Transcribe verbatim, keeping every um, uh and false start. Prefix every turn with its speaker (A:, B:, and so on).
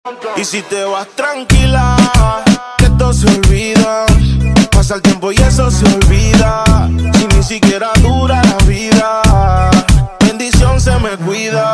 A: Y si te vas tranquila, que esto se olvida. Pasa el tiempo y eso se olvida. Si ni siquiera dura la vida, bendición se me cuida.